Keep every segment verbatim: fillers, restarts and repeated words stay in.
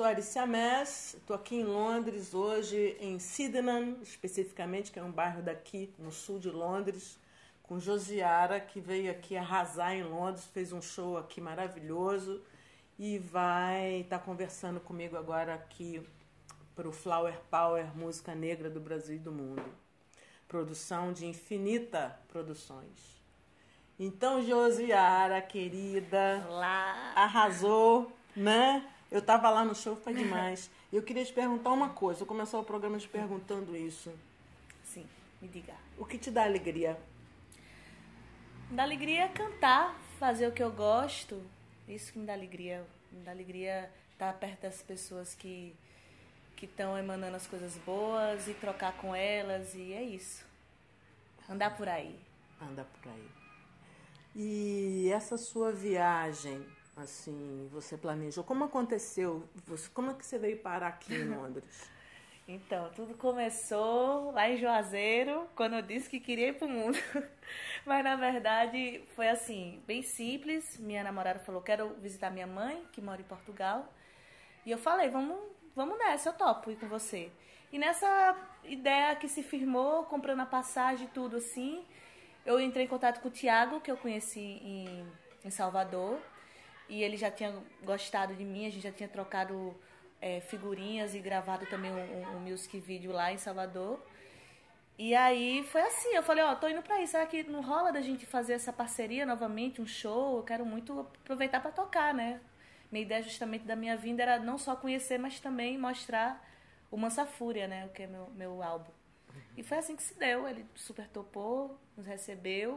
sou Aricia Mess, estou aqui em Londres hoje, em Sydenham, especificamente, que é um bairro daqui no sul de Londres, com Josiara, que veio aqui arrasar em Londres, fez um show aqui maravilhoso e vai estar tá conversando comigo agora aqui para o Flower Power Música Negra do Brasil e do Mundo. Produção de Infinita Produções. Então, Josiara, querida, Olá. Arrasou, né? Eu tava lá no show, foi demais. Eu queria te perguntar uma coisa. Eu começar o programa te perguntando isso. Sim, me diga. O que te dá alegria? Me dá alegria cantar, fazer o que eu gosto. Isso que me dá alegria. Me dá alegria estar perto das pessoas que que estão emanando as coisas boas e trocar com elas. E é isso. Andar por aí. Andar por aí. E essa sua viagem, assim, você planejou? Como aconteceu? Você, como é que você veio parar aqui em Londres? Então, tudo começou lá em Juazeiro, quando eu disse que queria ir pro mundo. Mas, na verdade, foi assim, bem simples. Minha namorada falou, quero visitar minha mãe, que mora em Portugal. E eu falei, vamos, vamos nessa, eu topo ir com você. E nessa ideia que se firmou, comprando a passagem e tudo assim, eu entrei em contato com o Thiago, que eu conheci em, em Salvador. E ele já tinha gostado de mim, a gente já tinha trocado é, figurinhas e gravado também um, um, um music video lá em Salvador. E aí foi assim, eu falei, ó, oh, tô indo pra isso, será que não rola da gente fazer essa parceria novamente, um show? Eu quero muito aproveitar pra tocar, né? Minha ideia justamente da minha vinda era não só conhecer, mas também mostrar o Mansa Fúria, né? Que é meu, meu álbum. E foi assim que se deu, ele super topou, nos recebeu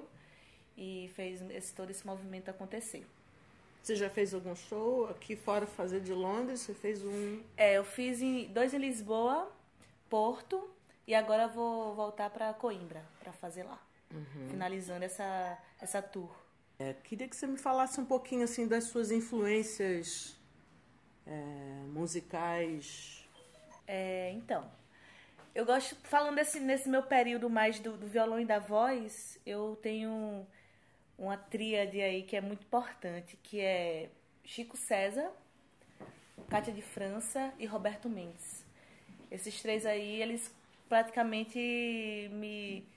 e fez esse, todo esse movimento acontecer. Você já fez algum show aqui fora fazer de Londres? Você fez um... É, eu fiz em, dois em Lisboa, Porto, e agora eu vou voltar para Coimbra, para fazer lá. Uhum. Finalizando essa, essa tour. É, queria que você me falasse um pouquinho assim das suas influências é, musicais. É, então, eu gosto, falando desse, nesse meu período mais do, do violão e da voz, eu tenho uma tríade aí que é muito importante, que é Chico César, Cátia de França e Roberto Mendes. Esses três aí, eles praticamente me,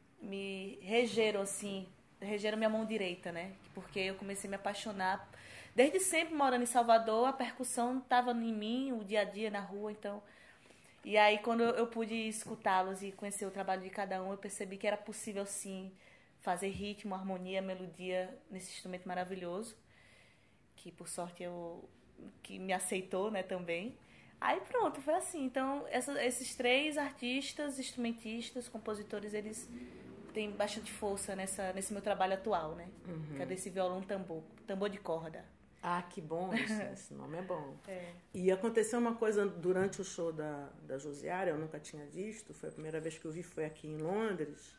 me regeram, assim, regeram minha mão direita, né? Porque eu comecei a me apaixonar. Desde sempre, morando em Salvador, a percussão estava em mim, o dia a dia na rua, então... E aí, quando eu pude escutá-los e conhecer o trabalho de cada um, eu percebi que era possível, sim, fazer ritmo, harmonia, melodia nesse instrumento maravilhoso, que por sorte eu que me aceitou, né, também. Aí pronto, foi assim. Então, essa, esses três artistas, instrumentistas, compositores, eles têm bastante força nessa, nesse meu trabalho atual, né? Uhum. Que é desse violão tambor, tambor de corda. Ah, que bom, isso, esse nome é bom. É. E aconteceu uma coisa durante o show da, da Josiara, eu nunca tinha visto, foi a primeira vez que eu vi, foi aqui em Londres.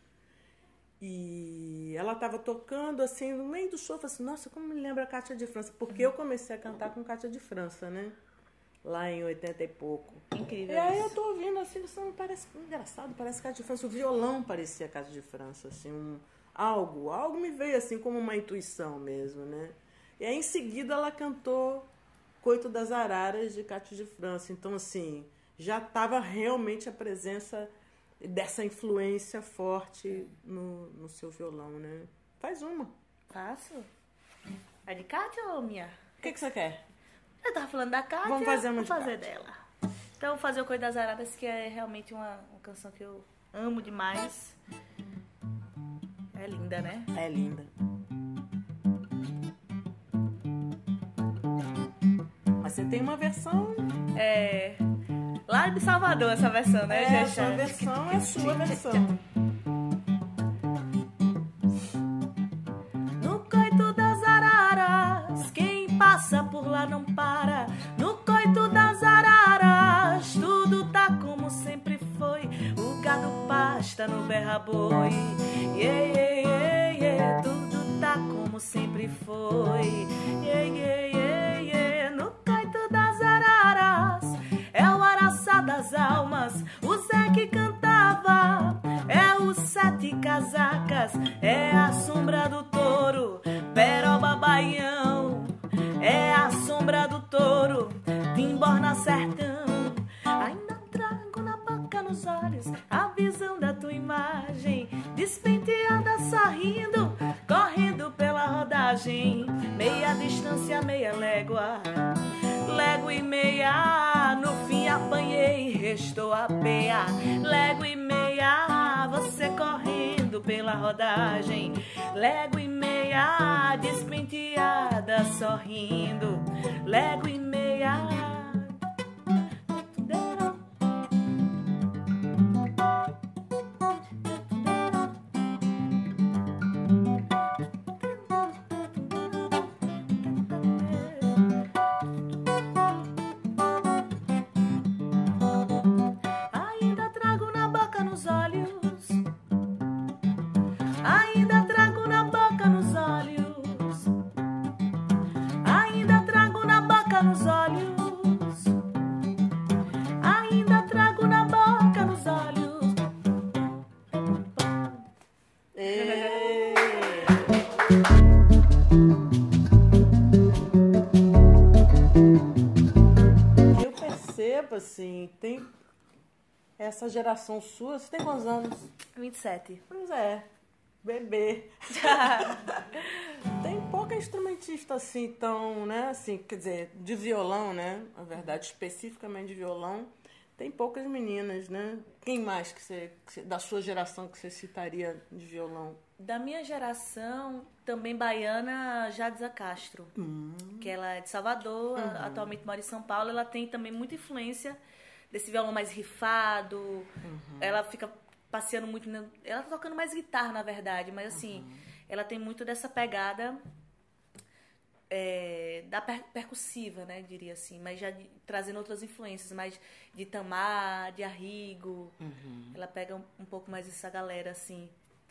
E ela estava tocando, assim, no meio do show, eu falei assim, nossa, como me lembra a Cátia de França? Porque eu comecei a cantar com Cátia de França, né? Lá em oitenta e pouco. Incrível. E aí eu tô ouvindo, assim, isso parece engraçado, parece Cátia de França. O violão parecia Cátia de França, assim, um, algo, algo me veio, assim, como uma intuição mesmo, né? E aí, em seguida, ela cantou Coito das Araras, de Cátia de França. Então, assim, já estava realmente a presença dessa influência forte no, no seu violão, né? Faz uma. Faço. É de Cátia ou minha? O que, que você quer? Eu tava falando da Cátia, vamos fazer uma vou fazer dela. Então, vou fazer o Coito das Araras, que é realmente uma, uma canção que eu amo demais. É linda, né? É linda. Mas você tem uma versão... É... Lá de Salvador, essa versão, né, É, gente? a sua versão é a sua versão. No coito das araras, quem passa por lá não para. No coito das araras, tudo tá como sempre foi. O gado pasta no berra-boi. Yeah, yeah, yeah, yeah. Tudo tá como sempre foi. Yeah, yeah, yeah, yeah. No coito das araras, é o araçá das almas, o Zé que cantava. É os sete casacas, é a sombra do touro, peroba baião. É a sombra do touro, timborna Estrela sertão, ainda trago na boca, nos olhos, a visão da tua imagem, despenteada sorrindo, correndo pela rodagem, meia distância, meia légua, légua e meia, no fim apanhei, restou a peia, légua e meia, você correndo pela rodagem, légua e meia, despenteada sorrindo, légua e meia. Ainda trago na boca, nos olhos, ainda trago na boca, nos olhos, ainda trago na boca, nos olhos, ainda trago na boca, nos olhos. Ê! Eu percebo, assim, tem essa geração sua, você tem quantos anos? vinte e sete. Pois é, bebê. Tem pouca instrumentista assim, tão, né, assim, quer dizer, de violão, né, na verdade, especificamente de violão, tem poucas meninas, né? Quem mais que você, que você- da sua geração que você citaria de violão? Da minha geração, também baiana, Jadza Castro, que ela é de Salvador, atualmente mora em São Paulo. Ela tem também muita influência desse violão mais rifado. Ela fica passeando muito... na- Ela tá tocando mais guitarra, na verdade, mas assim, ela tem muito dessa pegada é, da per- percussiva, né, diria assim, mas já de- trazendo outras influências, mais de Tamar, de Arrigo. Ela pega um, um pouco mais essa galera, assim.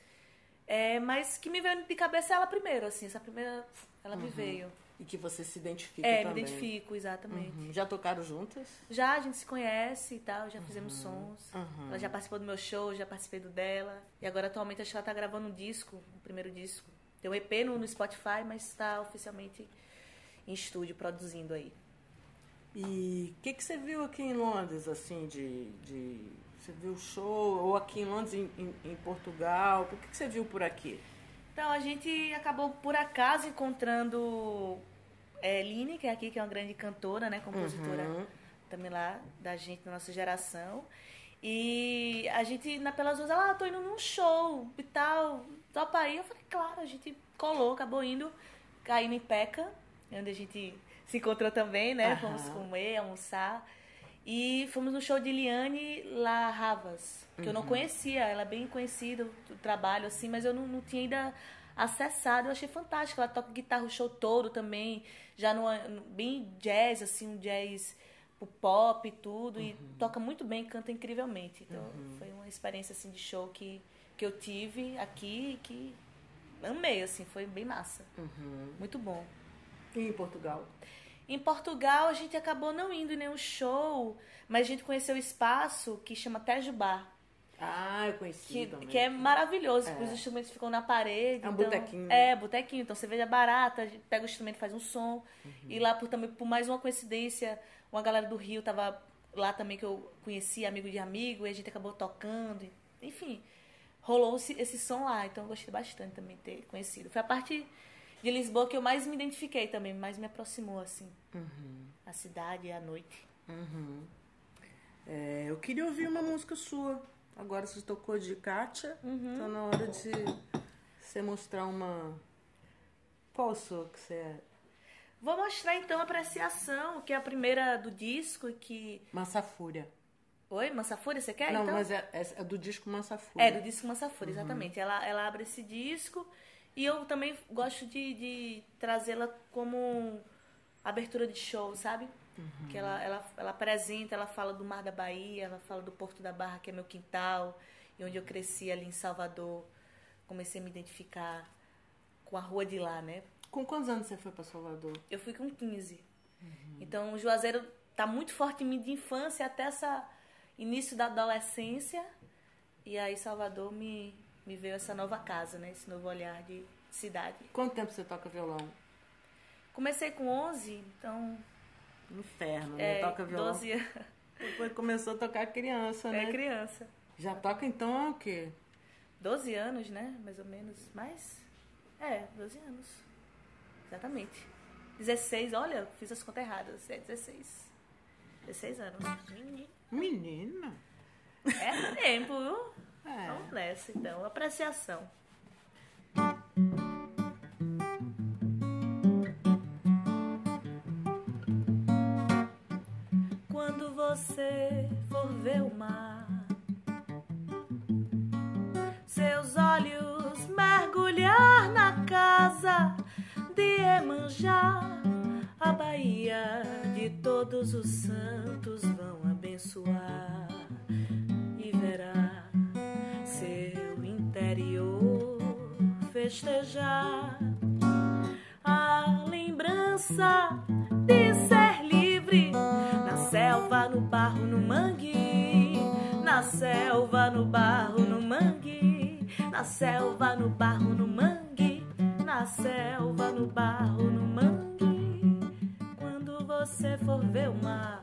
É, mas que me veio de cabeça é ela primeiro, assim, essa primeira, ela me veio. E que você se identifica É, também. me identifico, exatamente. Uhum. Já tocaram juntas? Já a gente se conhece e tal, já fizemos sons. Ela já participou do meu show, já participei do dela. E agora atualmente acho que ela tá gravando um disco, o primeiro disco. Tem um E P no, no Spotify, mas está oficialmente em estúdio produzindo aí. E o que, que você viu aqui em Londres, assim, de... de você viu show, ou aqui em Londres, em, em, em Portugal? O que, que você viu por aqui? Então, a gente acabou, por acaso, encontrando é, Line, que é aqui, que é uma grande cantora, né, compositora Uhum. também lá da gente, da nossa geração. E a gente, na Pelas Ruas, ela, ah, tô indo num show e tal, topa aí. Eu falei, claro, a gente colou, acabou indo, caindo em Peca, onde a gente se encontrou também, né, Aham. fomos comer, almoçar. E fomos no show de Liane La Havas, que eu não conhecia, ela é bem conhecida, o trabalho, assim, mas eu não, não tinha ainda acessado. Eu achei fantástico, ela toca guitarra o show todo também, já no, bem jazz, assim, um jazz pro pop e tudo, e toca muito bem, canta incrivelmente. Então foi uma experiência, assim, de show que, que eu tive aqui, que amei, assim, foi bem massa, muito bom. E em Portugal? Em Portugal, a gente acabou não indo em nenhum show, mas a gente conheceu o espaço que chama Tejubá, Ah, eu conheci que, também. que é maravilhoso, porque os instrumentos ficam na parede. É um então, botequinho, né? É, botequinho. Então, você vê a barata, a gente pega o instrumento e faz um som. E lá, por, também, por mais uma coincidência, uma galera do Rio tava lá também, que eu conheci, amigo de amigo, e a gente acabou tocando. Enfim, rolou esse, esse som lá. Então, eu gostei bastante também de ter conhecido. Foi a parte de Lisboa que eu mais me identifiquei também, mais me aproximou, assim. A cidade e a noite. É, eu queria ouvir uma música sua. Agora você tocou de Kátia, tá na hora de você mostrar uma... Qual a sua que você é? Vou mostrar, então, Apreciação, que é a primeira do disco, que... Massafúria. Oi, Mansafúria, você quer, Não, então? mas é, é, é do disco Massafúria. É, do disco Mansafúria, exatamente. Ela, ela abre esse disco e eu também gosto de, de trazê-la como abertura de show, sabe? Que ela, ela, ela apresenta, ela fala do Mar da Bahia, ela fala do Porto da Barra, que é meu quintal, e onde eu cresci ali em Salvador. Comecei a me identificar com a rua de lá, né? Com quantos anos você foi pra Salvador? Eu fui com quinze. Então, o Juazeiro tá muito forte em mim de infância até essa início da adolescência. E aí, Salvador me, me veio essa nova casa, né? Esse novo olhar de cidade. Quanto tempo você toca violão? Comecei com onze, então Inferno, né? É, Toca violão. doze anos. Depois começou a tocar criança, né? É criança. Já toca então é o quê? doze anos, né? Mais ou menos. Mais? É, doze anos. Exatamente. dezesseis, olha, fiz as contas erradas. É dezesseis. dezesseis anos. Menina! É tempo, viu? É. Vamos nessa, então. Apreciação. Quando você for ver o mar, seus olhos mergulhar na casa de Iemanjá, a Bahia de todos os santos vão abençoar, e verá seu interior festejar a lembrança de ser livre na selva, no barro, no mangue, na selva, no barro, no mangue, na selva, no barro, no mangue, na selva, no barro, no mangue. Quando você for ver o mar,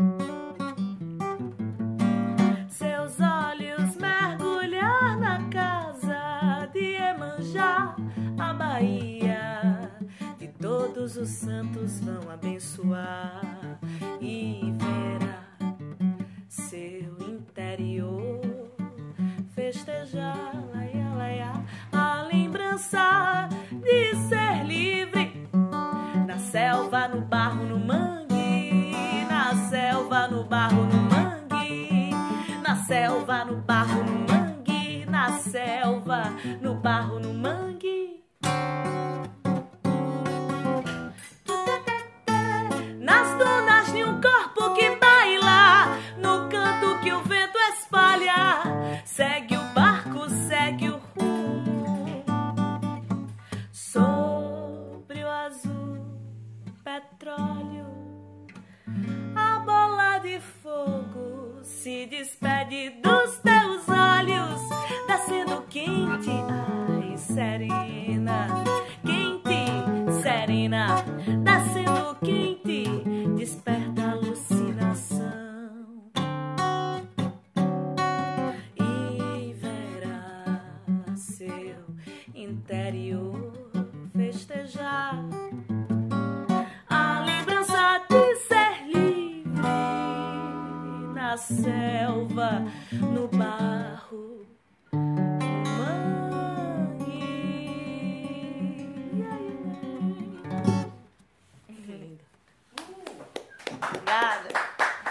seus olhos mergulhar na casa de Iemanjá, a Bahia de todos os santos vão abençoar, e verá seu interior festejar, laia, laia, a lembrança de ser livre na selva, no barro, no mangue, na selva, no barro, no mangue, na selva, no barro, no mangue, na selva, no barro, no mangue. Nas dunas de um corpo que baila, no canto que o vento espalha, segue o barco, segue o rumo, sobre o azul petróleo, a bola de fogo se despede dos teus olhos, descendo quente, ai, serena, quente, serena, descendo quente, desperta a alucinação, e verá seu interior festejar a lembrança de ser livre na selva, no barro, no mangue. Que linda. Obrigada.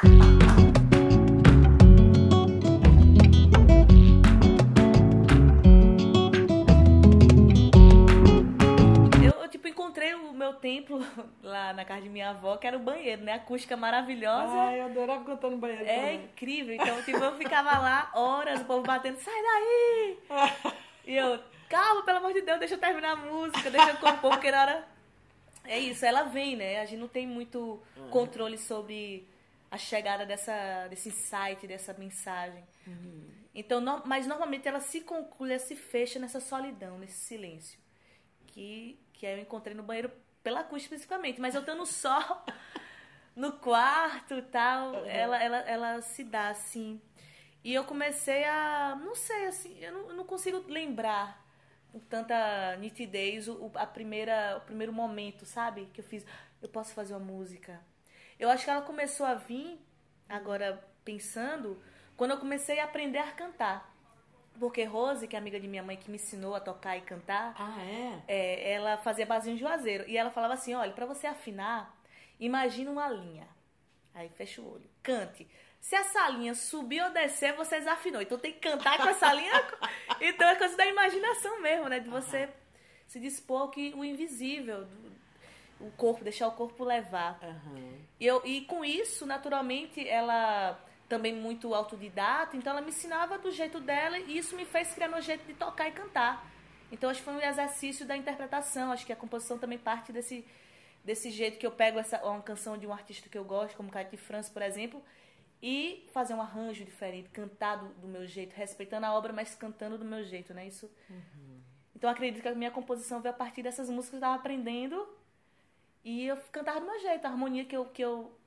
Eu, tipo, encontrei o meu templo lá na casa de minha avó, que era o banheiro, né? Acústica maravilhosa. Ai, eu adorava cantar no banheiro É também. incrível. Então, tipo, eu ficava lá horas, o povo batendo, sai daí! E eu, calma, pelo amor de Deus, deixa eu terminar a música, deixa eu compor, porque na hora... É isso, ela vem, né? A gente não tem muito controle sobre a chegada dessa, desse insight, dessa mensagem. Uhum. Então, no, mas normalmente ela se conclui, ela se fecha nessa solidão, nesse silêncio. Que, que eu encontrei no banheiro pela acústica especificamente. Mas eu estando só no quarto e tal, uhum. ela, ela, ela se dá assim. E eu comecei a, não sei, assim, eu não, eu não consigo lembrar com tanta nitidez o, a primeira, o primeiro momento, sabe? Que eu fiz, eu posso fazer uma música. Eu acho que ela começou a vir, agora pensando, quando eu comecei a aprender a cantar. Porque Rose, que é amiga de minha mãe, que me ensinou a tocar e cantar, ah, é? É, ela fazia barzinho de juazeiro. E ela falava assim, olha, pra você afinar, imagina uma linha. Aí fecha o olho, cante. Se essa linha subir ou descer, você desafinou. Então tem que cantar com essa linha. Então é coisa da imaginação mesmo, né? De você uhum. se dispor que o invisível, o corpo, deixar o corpo levar. Uhum. E, eu, e com isso, naturalmente, ela também muito autodidata, então ela me ensinava do jeito dela e isso me fez criar meu jeito de tocar e cantar. Então acho que foi um exercício da interpretação. Acho que a composição também parte desse, desse jeito que eu pego essa, uma canção de um artista que eu gosto, como Caetano de França, por exemplo, e fazer um arranjo diferente, cantar do, do meu jeito, respeitando a obra, mas cantando do meu jeito, né? Isso. Uhum. Então acredito que a minha composição veio a partir dessas músicas que eu estava aprendendo e eu cantava do meu jeito, a harmonia que eu, que eu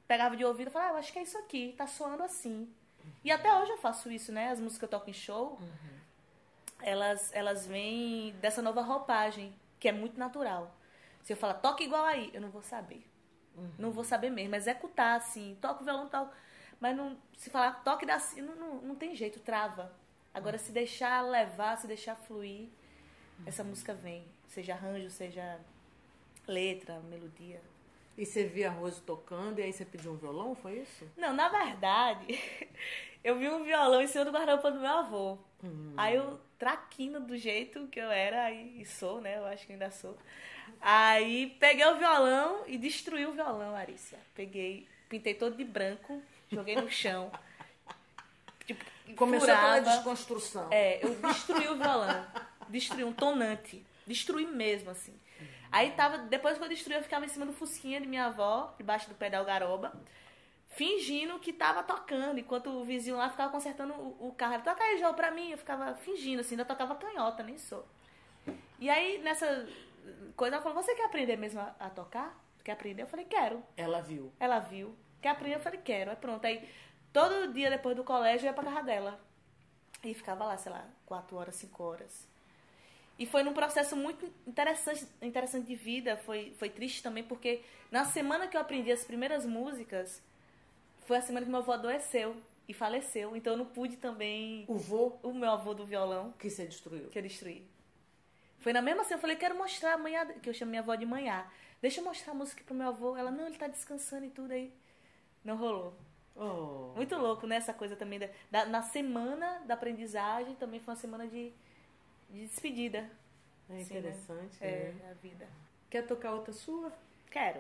pegava de ouvido e falava, ah, eu acho que é isso aqui, tá soando assim. E até hoje eu faço isso, né? As músicas que eu toco em show, uhum. elas, elas vêm dessa nova roupagem, que é muito natural. Se eu falar, toca igual aí, eu não vou saber. Uhum. Não vou saber mesmo. Executar, assim, toco o violão, toco. Mas não, se falar, toque assim, não, não, não tem jeito, trava. Agora, uhum. se deixar levar, se deixar fluir, uhum. essa música vem. Seja arranjo, seja letra, melodia. E você via a Rose tocando e aí você pediu um violão, foi isso? Não, na verdade, eu vi um violão em cima do guarda-roupa do meu avô. Uhum. Aí eu, traquino do jeito que eu era, e sou, né? Eu acho que ainda sou. Aí peguei o violão e destruí o violão, Arícia. Peguei, pintei todo de branco, joguei no chão. Tipo, começou furava. pela desconstrução. É, eu destruí o violão. Destruí um tonante. Destruí mesmo, assim. Uhum. Aí tava, depois que eu destruí, eu ficava em cima do fusquinha de minha avó, debaixo do pedal garoba, fingindo que tava tocando, enquanto o vizinho lá ficava consertando o, o carro. Ele, toca aí, João, pra mim. Eu ficava fingindo, assim, ainda tocava canhota, nem sou. E aí, nessa coisa, ela falou, você quer aprender mesmo a, a tocar? Quer aprender? Eu falei, quero. Ela viu. Ela viu. Quer aprender? Eu falei, quero. Aí pronto. Aí, todo dia depois do colégio, eu ia pra casa dela. E ficava lá, sei lá, quatro horas, cinco horas. E foi num processo muito interessante, interessante de vida. Foi, foi triste também, porque na semana que eu aprendi as primeiras músicas, foi a semana que meu avô adoeceu e faleceu. Então eu não pude também... O vô? O meu avô do violão. Que você destruiu. Que eu destruí. Foi na mesma semana, eu falei, quero mostrar a manhã, que eu chamo minha avó de manhã. Deixa eu mostrar a música pro meu avô. Ela, não, ele tá descansando e tudo aí. Não rolou. Oh. Muito louco, né? Essa coisa também. Da, da, na semana da aprendizagem, também foi uma semana de... de despedida. É interessante, assim, né? né? É, a vida. Quer tocar outra sua? Quero.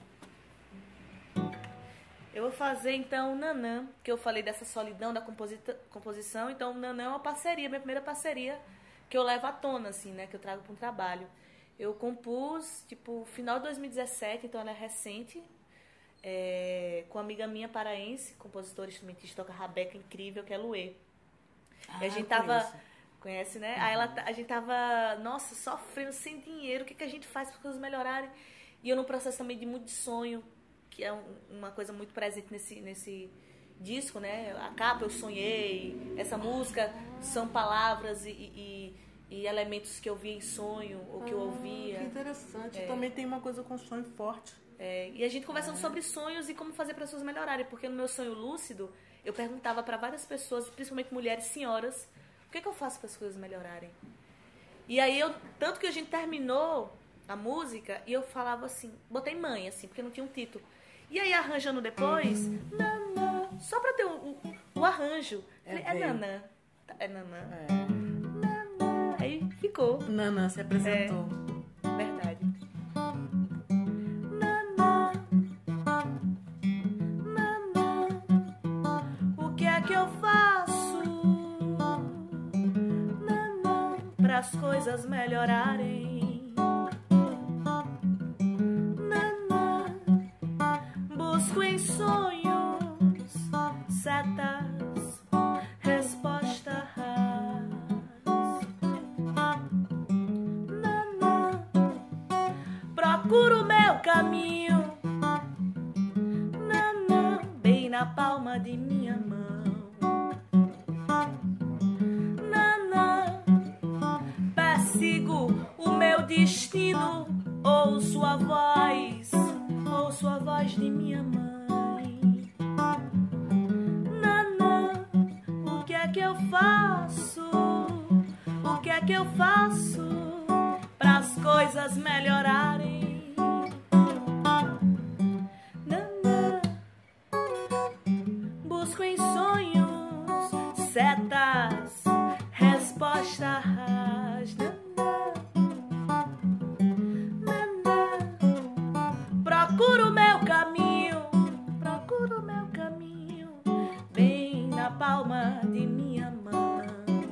Eu vou fazer, então, Nanã, que eu falei dessa solidão da composita- composição. Então, Nanã é uma parceria, minha primeira parceria que eu levo à tona, assim, né? Que eu trago para um trabalho. Eu compus, tipo, final de dois mil e dezessete, então ela é recente, é, com uma amiga minha paraense, compositora, instrumentista, toca rabeca incrível, que é Luê. Ah, e a gente tava... Conheço. Conhece, né? Uhum. Aí ela, a gente tava, nossa, sofrendo, sem dinheiro. O que, que a gente faz para as coisas melhorarem? E eu num processo também de muito de sonho, que é um, uma coisa muito presente nesse, nesse disco, né? A capa eu sonhei, essa música são palavras e, e, e elementos que eu via em sonho, ou que ah, eu ouvia. Que interessante. É. Também tem uma coisa com sonho forte. É. E a gente conversando é. sobre sonhos e como fazer para as pessoas melhorarem. Porque no meu sonho lúcido, eu perguntava para várias pessoas, principalmente mulheres, senhoras, o que, que eu faço para as coisas melhorarem? E aí, eu, tanto que a gente terminou a música e eu falava assim, botei mãe, assim, porque não tinha um título. E aí, arranjando depois, nanã, só para ter o, o, o arranjo. É, falei, é nanã. É nanã. É. Nanã. Aí ficou. Nanã se apresentou. É, verdade. Nanã. Nanã. O que é que eu faço para as coisas melhorarem? Nanã, busco em sonhos setas, respostas. Nanã, procuro meu caminho. Nanã, bem na palma de minha mão. Sigo o meu destino, ouço a voz, ouço a voz de minha mãe. Nanã, o que é que eu faço? O que é que eu faço para as coisas melhorarem? Nanã, busco em sonhos setas, respostas. Procuro meu caminho, procuro meu caminho, bem na palma de minha mão.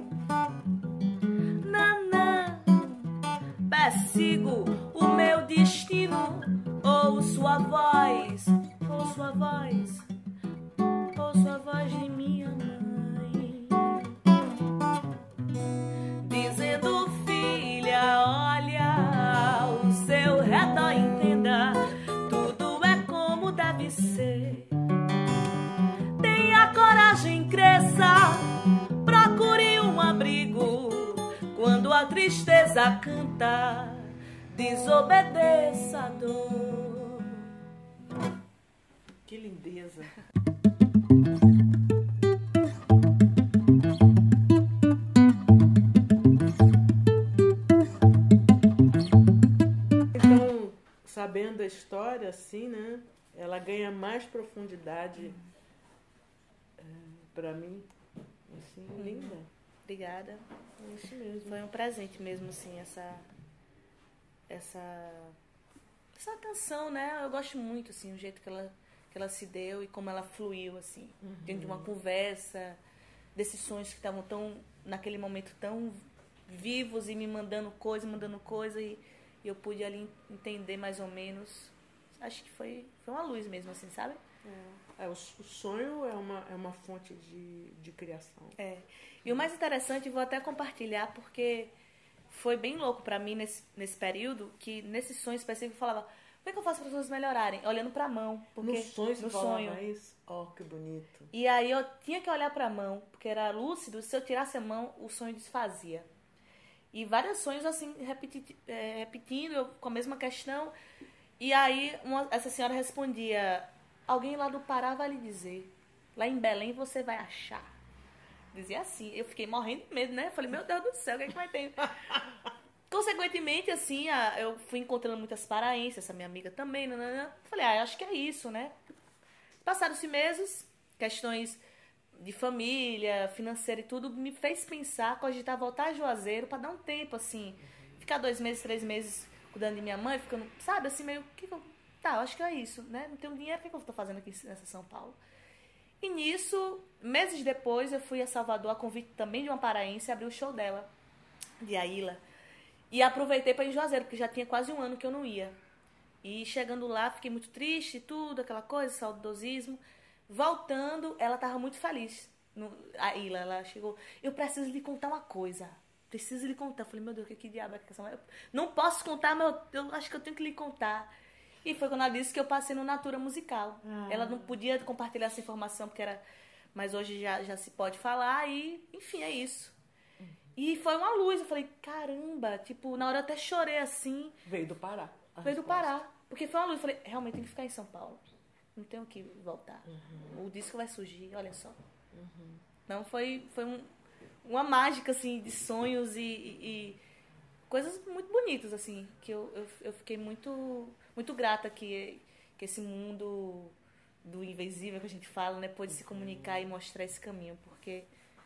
Nanã, persigo o meu destino, ouço a voz, ouço a voz, ouço a voz de minha mãe, dizendo, filha, olha o seu redor, entenda, tudo é como deve ser. tristeza canta, desobedeça a dor. Que lindeza. Então, sabendo a história, assim, né? Ela ganha mais profundidade é, para mim. Assim, Uhum. Linda. Obrigada. É isso mesmo. Foi um presente mesmo, assim, essa, essa, essa canção, né? Eu gosto muito, assim, o jeito que ela, que ela se deu e como ela fluiu, assim, uhum. dentro de uma conversa, desses sonhos que estavam tão, naquele momento, tão vivos e me mandando coisa, mandando coisa e, e eu pude ali entender mais ou menos. Acho que foi, foi uma luz mesmo, assim, sabe? É, é, o, o sonho é uma, é uma fonte de, de criação. É. E o mais interessante, vou até compartilhar, porque foi bem louco pra mim nesse, nesse período, que nesse sonho específico eu falava, como é que eu faço para as pessoas melhorarem? Olhando pra mão. Porque no sonho você no falava sonho. isso? Oh, que bonito. E aí eu tinha que olhar pra mão, porque era lúcido, se eu tirasse a mão, o sonho desfazia. E vários sonhos assim, repeti, é, repetindo, eu, com a mesma questão. E aí uma, essa senhora respondia, alguém lá do Pará vai lhe dizer, lá em Belém você vai achar. Dizia assim, eu fiquei morrendo de medo, né? Falei, meu Deus do céu, o que é que vai ter? Consequentemente, assim, eu fui encontrando muitas paraenses, essa minha amiga também, nanana. Falei, ah, acho que é isso, né? Passaram-se meses, questões de família, financeira e tudo, me fez pensar, cogitar voltar a Juazeiro para dar um tempo, assim, ficar dois meses, três meses cuidando de minha mãe, ficando, sabe, assim, meio, que que eu, tá, eu acho que é isso, né? Não tenho dinheiro, o que, que eu tô fazendo aqui nessa São Paulo? E nisso, meses depois, eu fui a Salvador, a convite também de uma paraense, abrir o show dela, de Aila. E aproveitei para ir em Juazeiro, porque já tinha quase um ano que eu não ia. E chegando lá, fiquei muito triste, tudo, aquela coisa, saudosismo. Voltando, ela estava muito feliz. No, a Aila, ela chegou, eu preciso lhe contar uma coisa. Preciso lhe contar. Eu falei, meu Deus, que, que diabo é que essa mulher... Não posso contar, mas eu, eu acho que eu tenho que lhe contar. E foi quando ela disse que eu passei no Natura Musical. Ah. Ela não podia compartilhar essa informação, porque era... Mas hoje já, já se pode falar e, enfim, é isso. Uhum. E foi uma luz. Eu falei, caramba, tipo, na hora eu até chorei assim. Veio do Pará. Veio do Pará. Porque foi uma luz. Eu falei, realmente tem que ficar em São Paulo. Não tenho que voltar. Uhum. O disco vai surgir, olha só. Uhum. Então foi, foi um, uma mágica, assim, de sonhos e, e, e coisas muito bonitas, assim, que eu, eu, eu fiquei muito... muito grata que, que esse mundo do invisível que a gente fala, né, pôde se comunicar e mostrar esse caminho, porque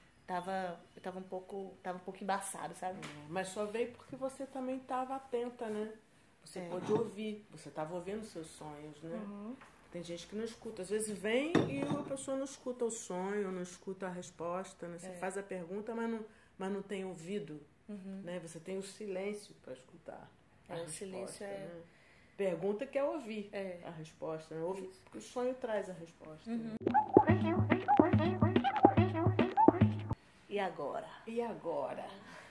tava, eu tava um pouco, tava um pouco embaçado, sabe? É, mas só veio porque você também estava atenta, né? Você é. pôde ouvir, você estava ouvindo seus sonhos, né? Uhum. Tem gente que não escuta, às vezes vem e a pessoa não escuta o sonho, não escuta a resposta, né? Você é. faz a pergunta, mas não, mas não tem ouvido, uhum. né? Você tem o silêncio para escutar. É, o silêncio é... Né? Pergunta quer ouvir é. a resposta, né? Ouve, porque o sonho traz a resposta. Uhum. E agora? E agora?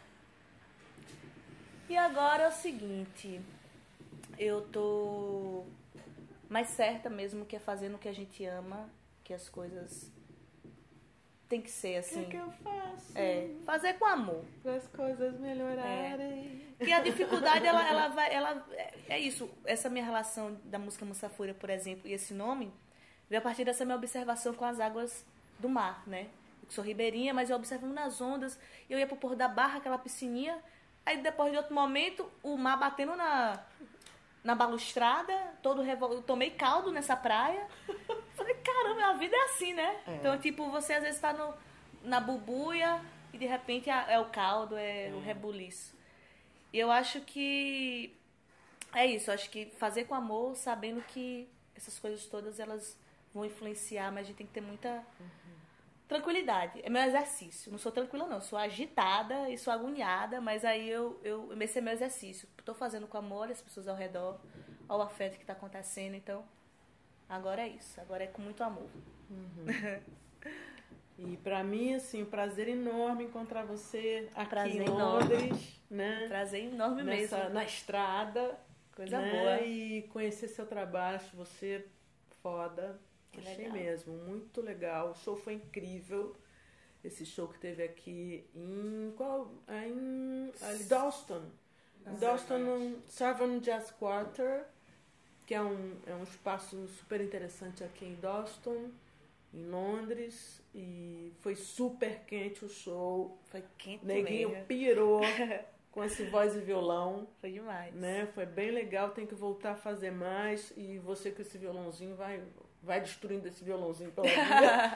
E agora é o seguinte, eu tô mais certa mesmo que é fazendo o que a gente ama, que as coisas tem que ser assim. O que, que eu faço? É, fazer com amor. Para as coisas melhorarem. É. Que a dificuldade, ela, ela vai... Ela, é isso, essa minha relação da música Mussafura, por exemplo, e esse nome, veio a partir dessa minha observação com as águas do mar, né? Eu sou ribeirinha, mas eu observando nas ondas, eu ia pro Porto da Barra, aquela piscininha, aí depois de outro momento, o mar batendo na, na balustrada, todo revol... eu tomei caldo nessa praia. Falei, caramba, a vida é assim, né? É. Então, tipo, você às vezes tá no, na bubuia e de repente é o caldo, é, é. o rebuliço. E eu acho que é isso, eu acho que fazer com amor, sabendo que essas coisas todas elas vão influenciar, mas a gente tem que ter muita uhum. tranquilidade. É meu exercício. Não sou tranquila, não. Sou agitada e sou agoniada, mas aí eu, eu, esse é meu exercício. Estou fazendo com amor as pessoas ao redor, ao afeto que está acontecendo. Então, agora é isso. Agora é com muito amor. Uhum. E pra mim, assim, um prazer enorme encontrar você aqui prazer em Londres, né? Prazer enorme Nessa, mesmo. Na estrada. Coisa né? boa. E conhecer seu trabalho, acho você foda. Que Achei legal. mesmo, muito legal. O show foi incrível. esse show que teve aqui em, qual, em ali, Dalston. Em Dalston, no Savern Jazz Quarter, que é um, é um espaço super interessante aqui em Dalston, em Londres, e foi super quente o show. Foi quente Neguinho mesmo. pirou com esse voz e violão. Foi demais. Né? Foi bem legal, tem que voltar a fazer mais, e você com esse violãozinho vai, vai destruindo esse violãozinho pela vida.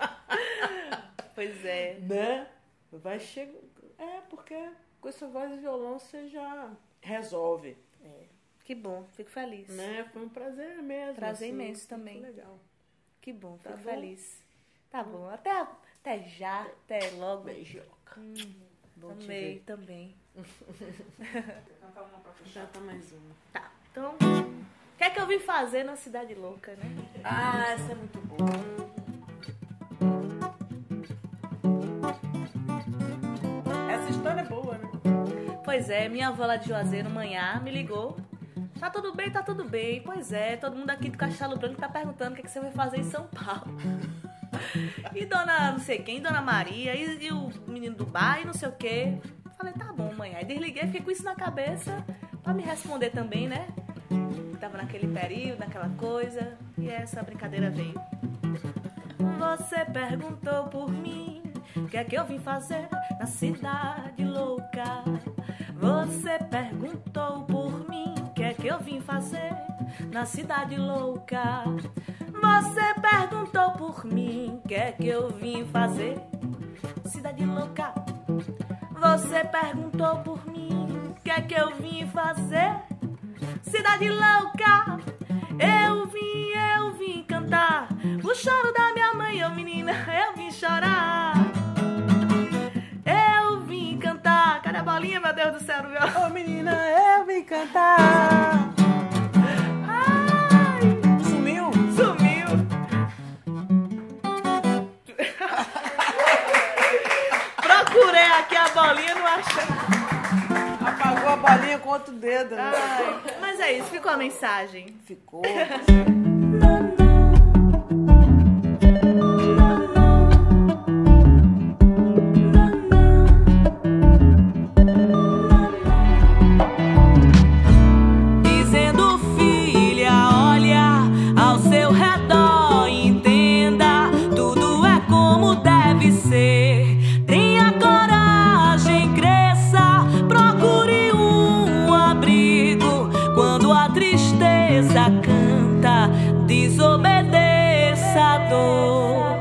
Pois é. Né? Vai chegar. É, porque com essa voz e violão você já resolve. É. Que bom, fico feliz. Né? Foi um prazer mesmo. Prazer assim, imenso também. Muito legal. Que bom, Tá fico bom? feliz. Tá bom, até, até já, até logo. Beijoca. Hum, Bom te amei ver. também. Já tá mais uma. Tá, então, o que é que eu vim fazer na Cidade Louca, né? Ah, essa é muito boa. Essa história é boa, né? Pois é, minha avó lá de Juazeiro, Manhá, me ligou. Tá tudo bem, tá tudo bem. Pois é, todo mundo aqui do Castelo Branco tá perguntando o que, é que você vai fazer em São Paulo. E dona não sei quem, dona Maria, e, e o menino do bar, e não sei o quê. Falei, tá bom, Manhá. E desliguei, fiquei com isso na cabeça pra me responder também, né? Tava naquele período, naquela coisa, e essa brincadeira veio. Você perguntou por mim, o que é que eu vim fazer na Cidade Louca? Você perguntou por mim, o que é que eu vim fazer na Cidade Louca? Você perguntou por mim, o que é que eu vim fazer? Cidade Louca. Você perguntou por mim, o que é que eu vim fazer? Cidade Louca. Eu vim, eu vim cantar o choro da minha mãe, eu menina, eu vim chorar. Eu vim cantar. Cadê a bolinha, meu Deus do céu, meu? Ô, menina, eu vim cantar. Ai, Sumiu? sumiu. Procurei aqui a bolinha, não achei. Apagou a bolinha com outro dedo, né? Ai, mas é isso, ficou a mensagem. Ficou. Dizendo, filha, olha ao seu redor, entenda, tudo é como deve ser. Tenha coragem, cresça, procure um abrigo. Quando a tristeza canta, desobedeça a dor.